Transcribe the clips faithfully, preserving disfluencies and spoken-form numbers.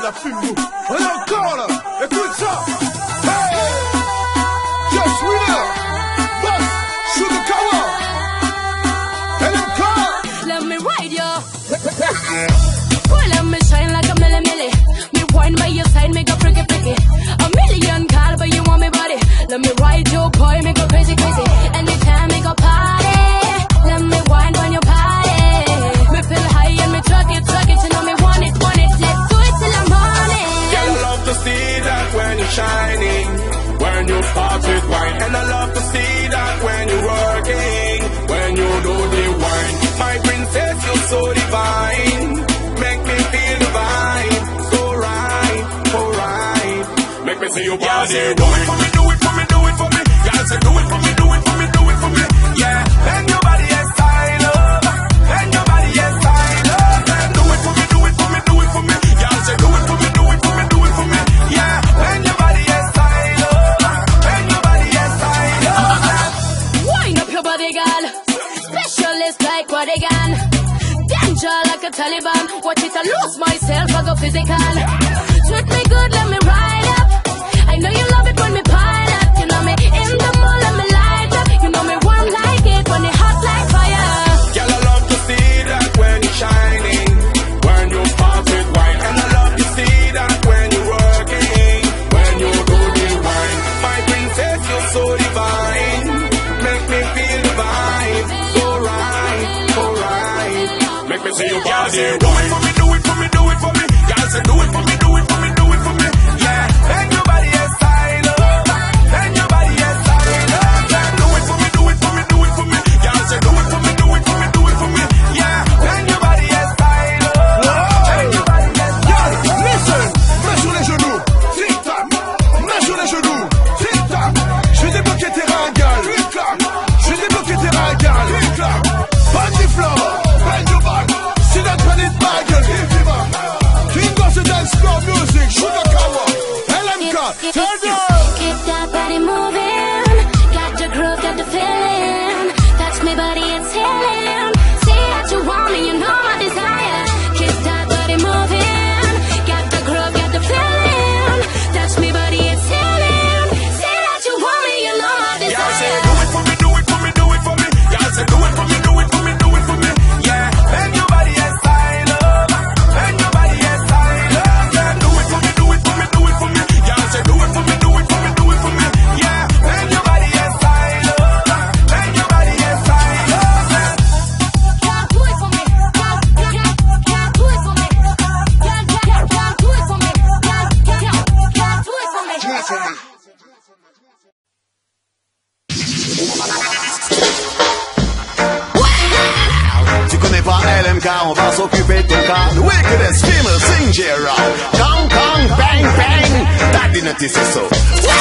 fume, la fume, nous. On est encore là. Écoute ça. Hey! Just winner. Boss, shoot the cover. L M K. Let me ride ya. Well, let me shine like a milli milli. Me wine by your side, make a freaky freaky. A million call, but you want me body. Let me ride your boy, make go crazy crazy. Anytime make a party. Let me wine on your party. Me feel high and me truck it, truck it. You know me want it, want it. Let's do it till the morning. Girl, I love to see that when you're shining, when you start with wine. And I love to see that when you're working, when you do the wine. My princess, you're so divine. Make me feel divine. So right, so right. Make me see your body. Yeah, do it for me, do it for me, do it for me. Y'all say do it for me, do it for me, do it for me. Yeah, bend your body and style up. Bend your body and style up. And do it for me, do it for me, do it for me. Y'all say do it for me, do it for me, do it for me. Yeah, bend your body and style up. Bend your body and style up. Wind up your body, girl. Specialist like what they got. Danger like a Taliban. Watch it, I lose myself, I go physical. Treat me good, let me ride up. I know you love it when me pile up. You know me in the mood, let me light up. You know me warm like it when it hot like fire. Girl, I love to see that when you're shining, when you start with wine. And I love to see that when you're working, when you do the wine. My princess, you're so divine. Make me feel divine. So right, so right. Make me see your body. Do it for me, do it for me, do it for me. Y'all say do it for me, do it for me, do it for me. Yeah, bend your body and style up. Bend your body and style up. Do it for me, do it for me, do it for me. Y'all say do it for me, do it for me, do it for me. Yeah, bend your body and style up. Bend your body and style up. Listen, main sur les genoux, tic-tac. Main sur les genoux, tic-tac. Je vais débloquer tes ringales, tic-tac. Je vais débloquer tes ringales, tic-tac. Body flow, bend your back. See that panic bag, King of the dance floor music, shoot the cover. L M K, turn up. Keep that body moving. Got the groove, got the feeling. Touch me, body, it's healing. See that you want me, you know my desire. Keep that body moving. Got the groove, got the feeling. Touch me, body, it's healing. See that you want me, you know my desire. Y'all say do it for me, do it for me, do it for me. Y'all say do it for me, do it for me, do it for me. Yeah, bend your body and style up. Bend your body and style up. Yeah, do it for me, do it for me, do it for me. Y'all say do it for me, do it for me, do it for me. Yeah, bend your body and style up. Bend your body and style up. Girl, do it for me. Girl, girl, girl, do it for me. Girl, girl, girl, do it for me. Girl, girl, girl, do it for me. Do it for me. Tu connais pas L M K, on va s'occuper de ton cas. The wickedest female singer around. Kong Kong bang bang. That dignity says so.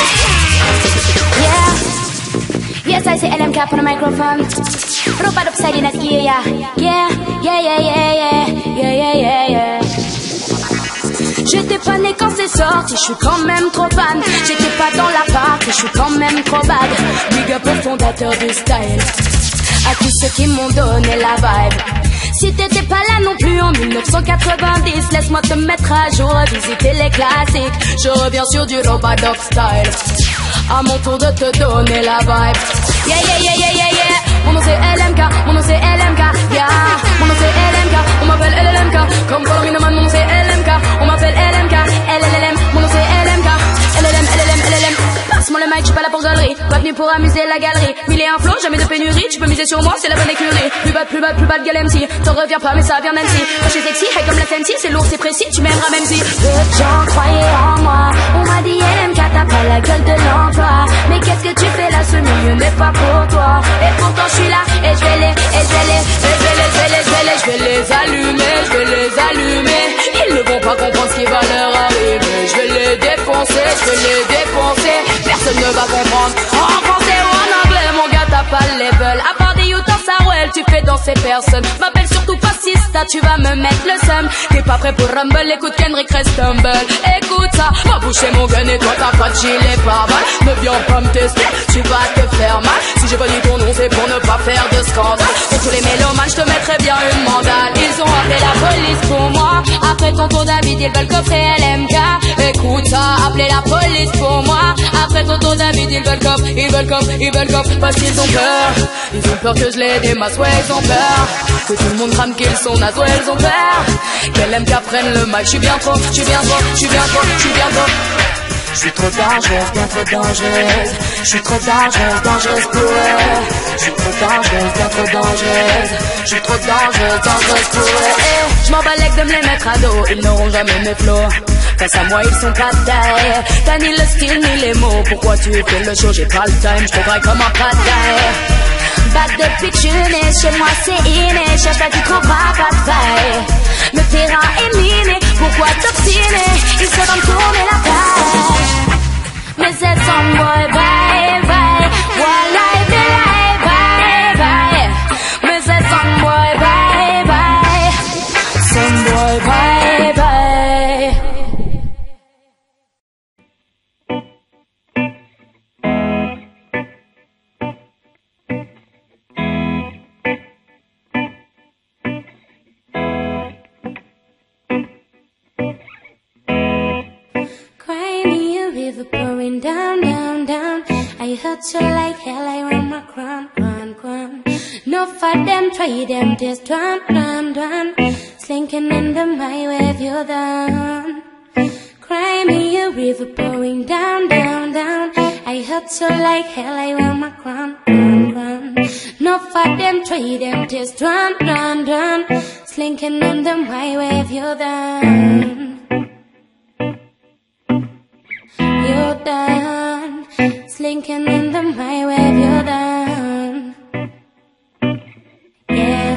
Yeah, yes, I say L M K on the microphone. Rope it upside in that gear, yeah. Yeah, yeah, yeah, yeah, yeah, yeah, yeah, yeah, yeah. J'étais pas né quand c'est sorti, je suis quand même trop fan. J'étais pas dans la partie, je suis quand même trop bad. Big up au fondateur du style, à tous ceux qui m'ont donné la vibe. Si t'étais pas là non plus en mille neuf cent quatre-vingt-dix, laisse-moi te mettre à jour, visiter les classiques. Je reviens sur du Robadog style, à mon tour de te donner la vibe. Yeah, yeah, yeah, yeah, yeah, yeah. Mon nom c'est L M K, mon nom c'est L M K, yeah. Mon nom c'est L M K, on m'appelle L M K. Comme Follow Me No Man, mon nom c'est L M K, on m'appelle L M K, L L M. Mon nom c'est L M K, L L M, L L M, L L M. Passe-moi le mic, j'suis pas là pour galerie, pas venu pour amuser la galerie. Mille et un flow, jamais de pénurie, tu peux miser sur moi, c'est la bonne écurie. Plus bas, plus bas, plus bas de gueule M C, t'en reviens pas mais ça vient même si. Moi j'suis sexy, high comme la Fenty, c'est lourd, c'est précis, tu m'aimeras même si. Peu de gens croyaient en moi, on m'a dit L M K, t'as pas la gueule de l'emploi. Mais qu'est-ce que tu fais là, ce milieu n'est pas pour toi. Et pourtant je suis là, et je vais les, et je vais les, et je vais les, je vais les, je vais les, je vais les allumer, je vais les allumer. Ils ne vont pas comprendre ce qui va leur arriver. Je vais les défoncer, je vais les défoncer. Personne ne va comprendre. En français ou en anglais, mon gars, t'as pas le level. À part des youtubers, ça ouais, tu fais danser personne. M'appelle surtout pas Sista, tu vas me mettre le seum. T'es pas prêt pour Rumble, écoute Kendrick reste humble. Écoute ça, va boucher mon gun et toi t'as pas de gilet pare-balles. Ne viens pas me tester, tu vas te faire mal. Si j'ai pas dit ton nom, c'est pour ne pas faire de scandale. Pour tous les mélomanes, je te mettrai bien une mandale. Ils ont appelé la police pour moi. Après tonton David, ils veulent coffrer L M K. Écoute ça, appelez la police pour moi. Après tonton David, ils veulent coffre, ils veulent coffre, ils veulent coffre. Parce qu'ils ont peur, ils ont peur que je les démasse, ouais ils ont peur que tout le monde crame qu'ils sont nazes, ouais ils ont peur qu'L M K prenne le mic. Je suis bien trop, je suis bien trop, je suis bien trop, je suis bien trop. Je suis trop dangereuse, bien trop dangereuse. Je suis trop dangereuse, dangereuse pour eux. Je suis trop dangereuse, bien trop dangereuse. Je suis trop dangereuse, dangereuse pour eux. Je m'en balèque de me les mettre à dos, ils n'auront jamais mes flots. Face à moi ils sont pas de taille. T'as ni le style ni les mots. Pourquoi tu fais le show, j'ai pas le time. Je te braille comme un pas de taille. Bac depuis que je suis née, chez moi c'est inné. Cherche pas, tu trouveras pas de faille. Le terrain est miné, pourquoi t'obstiner? Ils se vont tourner la page. Mais c'est son boy, bye bye. Voilà, bye bye bye. Mais c'est son boy, bye bye. Son boy, bye bye. Pouring down, down, down. I hurt you like hell, I want my crown, crown, crown. No for them, try them, just run, run, run. Slinking under my wave, you're down. Cry me a river pouring down, down, down. I hurt you like hell, I want my crown, crown, crown. No for them, try them, just run, run, run. Slinking under my wave, you're down. You're done, slinking in the my wave, you're done. Yeah.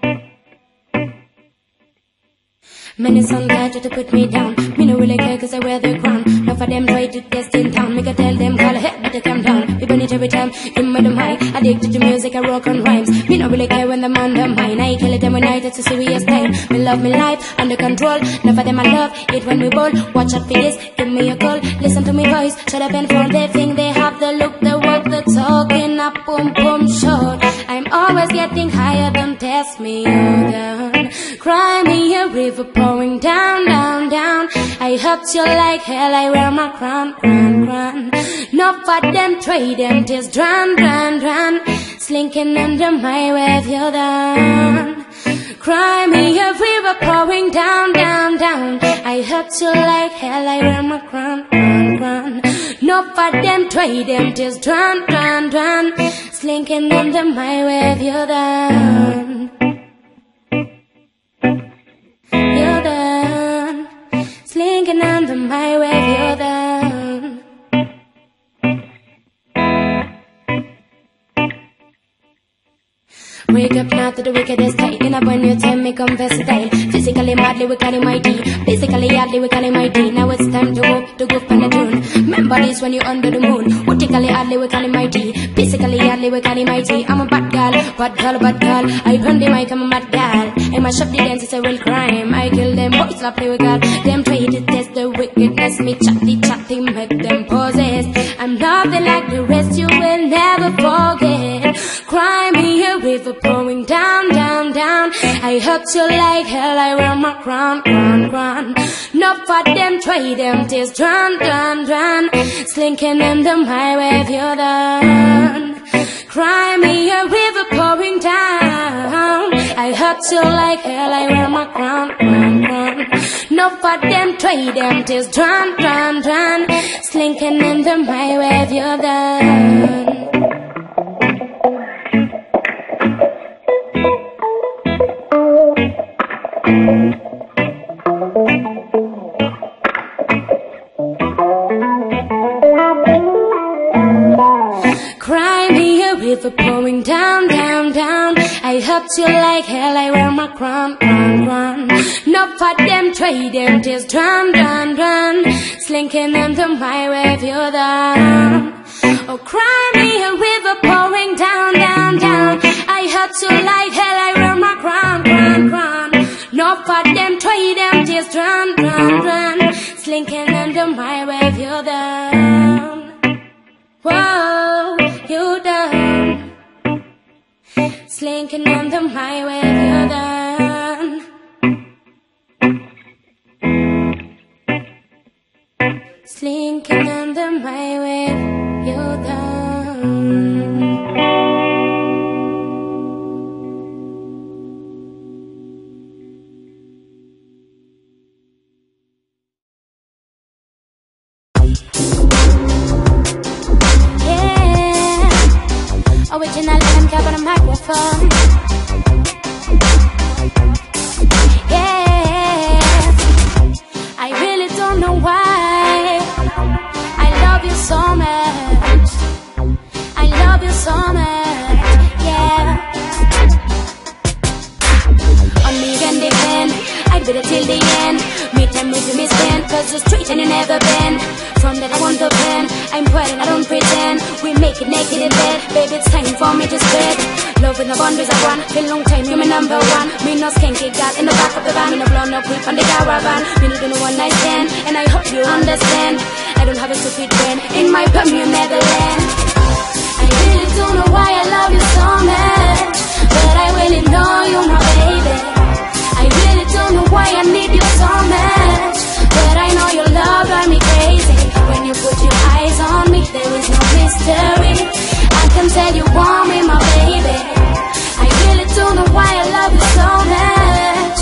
Many some guys try to put me down. Me no really care cause I wear the crown. Enough of them try to test in town. Make I tell them call ahead but they come down. We burn it every time, give me the mic. Addicted to music, I rock on rhymes. Me no really care when them under mine. I kill it them when I it's a serious time. Me love me life, under control. Enough of them I love, it when we bowl. Watch out for this, give me a call. Listen to me voice, shut up and fall. They think they have the look, the walk, the talking up, boom, boom, short. I'm always getting higher, don't test me, you're down. Cry me a river pouring down, down, down. I hurt you like hell, I wear my crown, crown, crown. No for them, trade them, just drown, drown, drown. Slinking under my wave, you're down. Cry me a river pouring down, down, down. I hurt you like hell, I wear my crown, crown, crown. No for them, trade them, just drown, drown, drown. Slinking under my wave, you're down. You're done, slinking under my wave, you're done. Wake up now to the wickedest time. In a brand new time, me come versatile. Physically, madly, we call it my D. Basically, hardly, we call it my D. Now it's time to go, to go on the tune. Remember this when you're under the moon. Vertically, hardly, we call it my D. Basically, hardly, we call it my D. I'm a bad girl, bad girl, bad girl. I run the mic, I'm a mad girl. I mash up the dance, it's a real crime. I kill them, boys, love play with God. Them try to test the wickedness. Me chatty, chatty, make them possess. I'm nothing like the rest, you will never forget. Cry me a river pouring down, down, down. I hurt you like hell, I wear my crown, crown, crown. Not for them, try them, just drown, drown, drown. Slinking under my wave, you're done. Cry me a river pouring down. I hurt you like hell, I wear my crown, crown, crown. Not for them, try them, just drown, drown, drown. Slinking under my wave, you're done. Cry me a river pouring down, down, down. I hurt you like hell, I wear my crown, crown, crown. Not for them, try them, just drown, drown, drown. Slinking under my wave, you're down. Oh, cry me a river pouring down, down, down. I hurt you like hell, I wear my crown, crown, crown. Not for them, try them, just drown, drown, drown. Slinking under my wave, you're down. Whoa, you're down. Slinking under my wave, you're down. thinking under my way, you're done. Yeah, original L M K on a microphone. Why I love you so much, I love you so much, yeah. On me and depend, I'd be there till the end. Me time with you, me spend, cause you're straight and you never bend. From that I want the pen, I'm putting, I don't pretend. We make it naked in bed, baby it's time for me to spread. Love with no boundaries I want, feel long time, you're my number one. Me no skanky gal in the back of the van, me no blow no creep on the caravan. Me no do no one night stand, and I hope you understand. I don't have a stupid friend in my Bermuda Netherland. I really don't know why I love you so much, but I really know you're my baby. I really don't know why I need you so much, but I know your love drives me crazy. When you put your eyes on me, there is no mystery. I can tell you want me, my baby. I really don't know why I love you so much.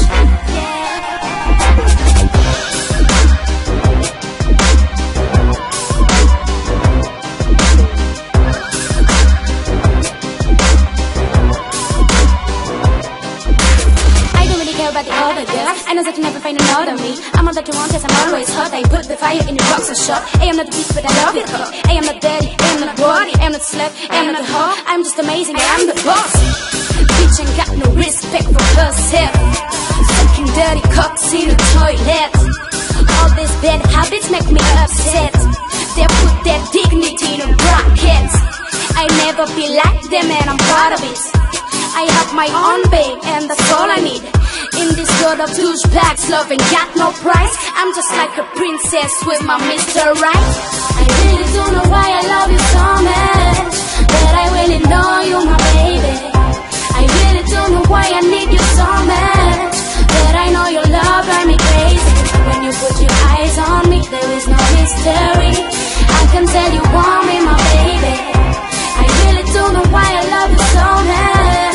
I don't really care about the other girls. I know that you never find another me. I'm all that you want, yes, I'm always hot. I put the fire in your box and shot. I am not the beast, but I love it hot. I am not dirty, I am not body, I am not slut, I am not a whore. I'm just amazing, I am the boss. Bitch ain't got no respect for herself. Sucking dirty cocks in the toilet. All these bad habits make me upset. They put their dignity in brackets. I never be like them and I'm proud of it. I have my own babe and that's all I need. In this world of douchebags, love ain't got no price. I'm just like a princess with my Mister Right. I really don't know why I love you so much, but I really know you're my baby. I really don't know why I need you so much, but I know your love drives me crazy. When you put your eyes on me, there is no mystery. I can tell you want me, my baby. I really don't know why I love you so much.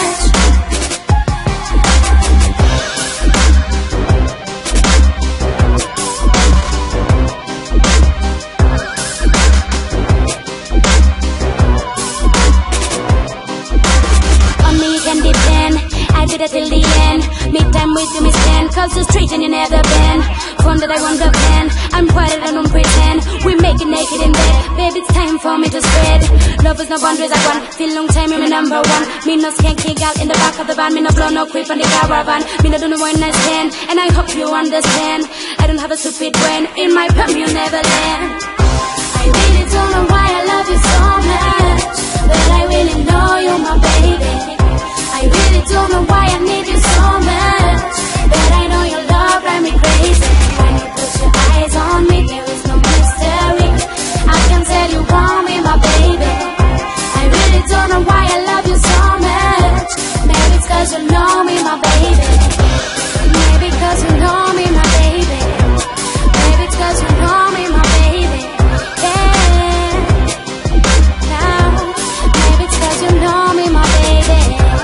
I did it till the end. Meet time with you, me stand, cause you're straight and you never been. From that I want the pen, I'm quiet, I don't pretend. We make it naked in bed, baby it's time for me to spread. Love is no boundaries I want, feel long time you're my number one. Me no skanky gal in the back of the van, me no blow no creep on the caravan. Me no do no one night stand, and I hope you understand. I don't have a stupid brain in my Bermuda Neverland. I really don't know why I love you so much, but I really know you're my baby. I really don't know why I need you so much, but I know your love drives me crazy. When you put your eyes on me, there is no mystery. I can tell you want me, my baby. I really don't know why I love you so much. Maybe it's cause you know me, my baby. Maybe cause you know me, my baby. Maybe it's cause you know me, my baby. Yeah. Now, maybe it's cause you know me, my baby.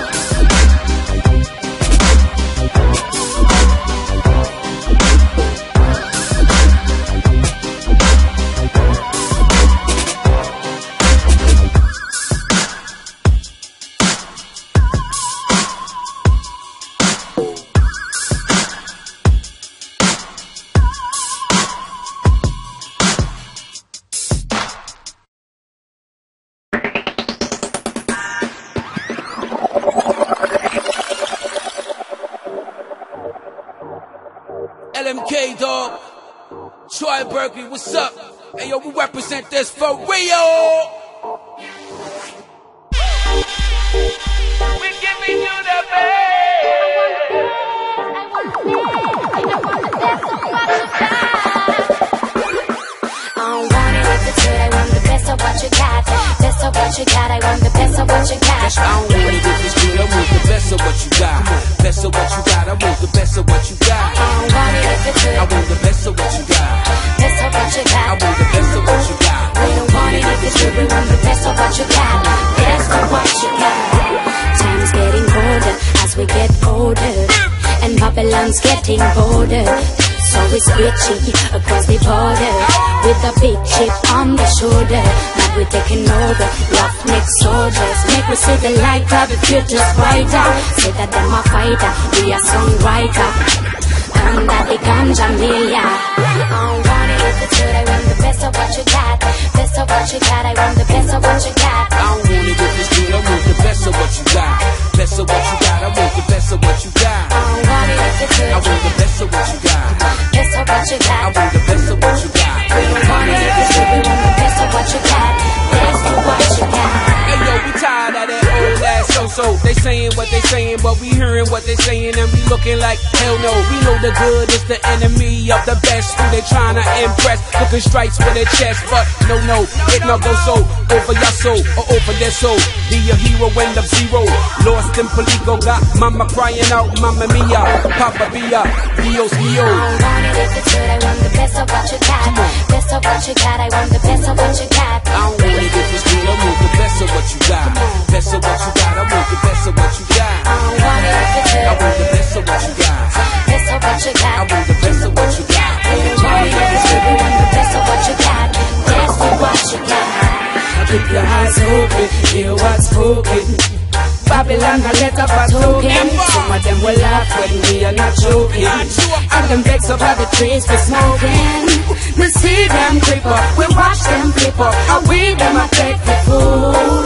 L M K, dog. Troy Berkeley, what's up? Hey, yo, we represent this for real. We're giving you the best. I want it if it's good, I want the best of what you got. Best of what you got, I want the best of what you got. That's why I don't want it if it's good, I want the best of what you got. Best of what you got, I want the best of what you got. I want it if it's good, I want the best of what you got. best of what you got. I want the best of what you got. Babylon's getting bolder, so it's reaching across the border with a big chip on the shoulder. Now we're taking over, roughneck soldiers. Make we see the light of the future's brighter. Say that them a fighter, we a songwriter. Under the ganja milia. I want it if it's good, I want the best of what you got. Best of what you got, I want the best of what you got. I don't want it if it's good, I want the best of what you got. Best of what you got, I want the best of what you got. I want it if it's good, I want the best of what you got. Best of what you got, I want the best of what you got. we don't want it if it's good, we want the best of what you got. Best of what you got. Hey yo, we tired of that old ass so-so. They saying what they saying, but we hearing what they saying, and we looking like hell no. We know the good is the enemy of the best. Who they trying to impress? Looking stripes for their chest, but no, no, it not go so. Over your soul or over their soul. Be a hero, end up zero. Lost in Palico, got mama crying out, Mamma Mia, Papa Bia, Dios mio. I want it if it's good, I want the best of what you got. Best of what you got, I want the best of what you got. I don't want it if it's good, I want the best of what you got. Best of what you got, I want the best of what you got. I want it if it's good, I want the best of what you got. best of what you got. I want the best of what you got. We don't want it if it's good, we want the best of what you got. Best of what you got. Keep your eyes open, hear what's spoken. Babylon a let up a token. Some of them will laugh when we are not joking. And them vex up at the trees for smoking. We see them creep up, we watch them flip up, and we them a take the fool.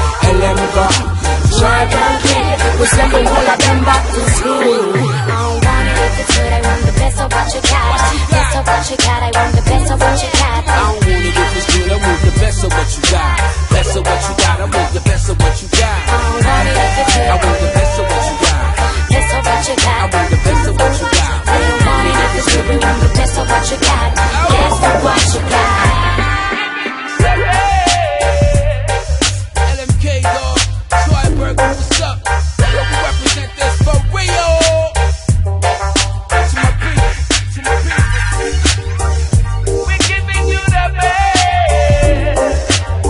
L M go, try again. We send the whole of them back to school. I don't want it if it's good, I want the best of what you got. Best of what you got, I want the best of what you got. I don't want it if it's good, I want the best of what you got. Best of what you got, I want the best of what you got. I don't want it if it's good, I want the best of what you got. best of what you got. I want the best of what you got. We don't want it if it's good, we want the best of what you got. Best of what you got. L M K dog, Schweiberg, what's up? Yo, we represent this for real. To my people, to my people. We're giving you the best.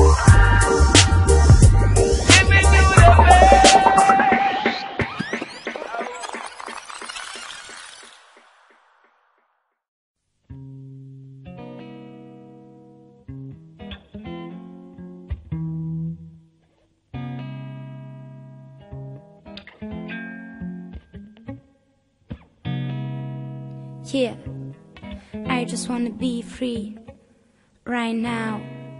Giving you the best. Yeah, I just wanna be free right now.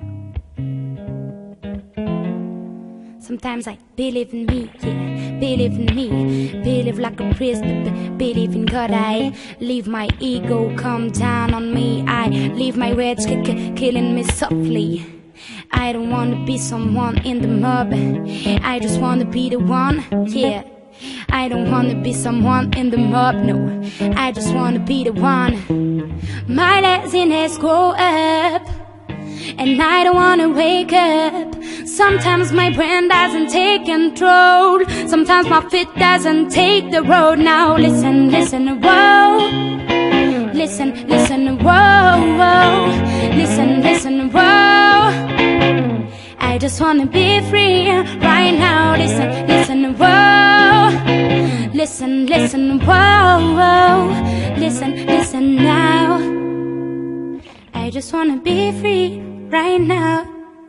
Sometimes I believe in me, yeah, believe in me, believe like a priest, b- b- believe in God. I leave my ego come down on me. I leave my words k- k- killing me softly. I don't wanna be someone in the mob, I just wanna be the one, yeah. I don't wanna be someone in the mob, no, I just wanna be the one. My laziness grow up, and I don't wanna wake up. Sometimes my brain doesn't take control, sometimes my feet doesn't take the road. Now listen, listen, whoa. Listen, listen, whoa, whoa. Listen, listen, whoa. I just wanna be free right now. Listen, listen, whoa. Listen, listen, whoa, whoa. Listen, listen now. I just wanna be free right now.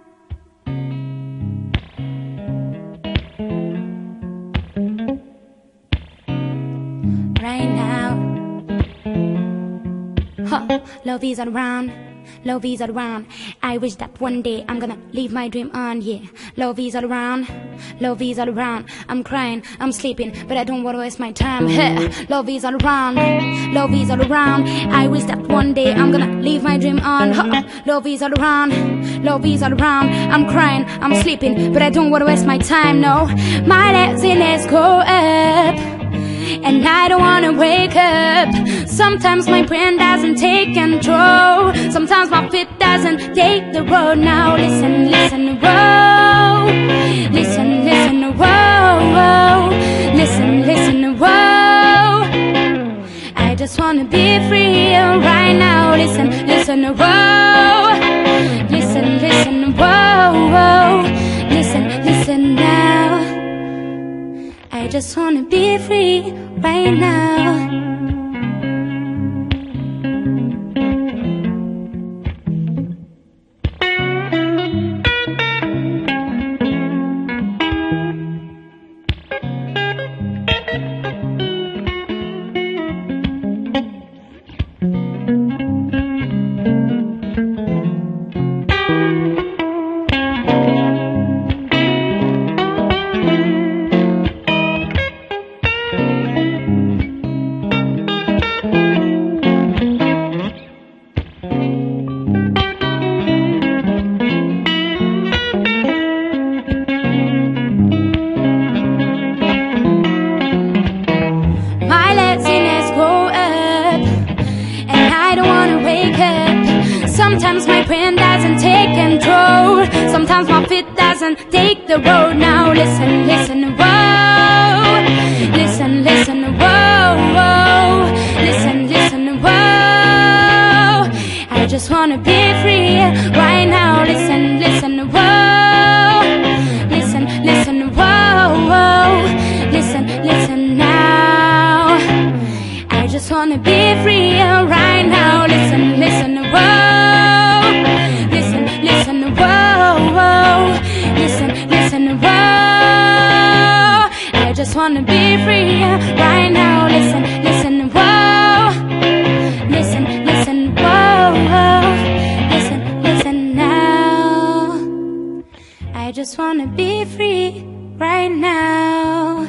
Right now. Huh. Love is around. Love is all around. I wish that one day I'm gonna leave my dream on, yeah. Love is all around. Love is all around. I'm crying, I'm sleeping, but I don't wanna waste my time. Hey, love is all around. Love is all around. I wish that one day I'm gonna leave my dream on. Huh. Love is all around. Love is all around. I'm crying, I'm sleeping, but I don't wanna waste my time, no. My laziness go up, and I don't wanna wake up. Sometimes my brain doesn't take control, sometimes my feet doesn't take the road. Now listen, listen, whoa. Listen, listen, whoa, whoa. Listen, listen, whoa. I just wanna be free right now. Listen, listen, whoa. Listen, listen, whoa, whoa. Listen, listen now. I just wanna be free right now. Sometimes my brain doesn't take control. Sometimes my feet doesn't take the road. Now listen, listen, whoa. Listen, listen, whoa, whoa. Listen, listen, whoa. I just wanna be free right now. Listen, listen, whoa. Listen, listen, whoa, whoa. Listen, listen now. I just wanna be free right now. Listen, listen, whoa. Listen, listen, whoa, whoa. Listen, listen, whoa. I just wanna be free right now. Listen, listen, whoa. Listen, listen, whoa, whoa. Listen, listen now. I just wanna be free right now.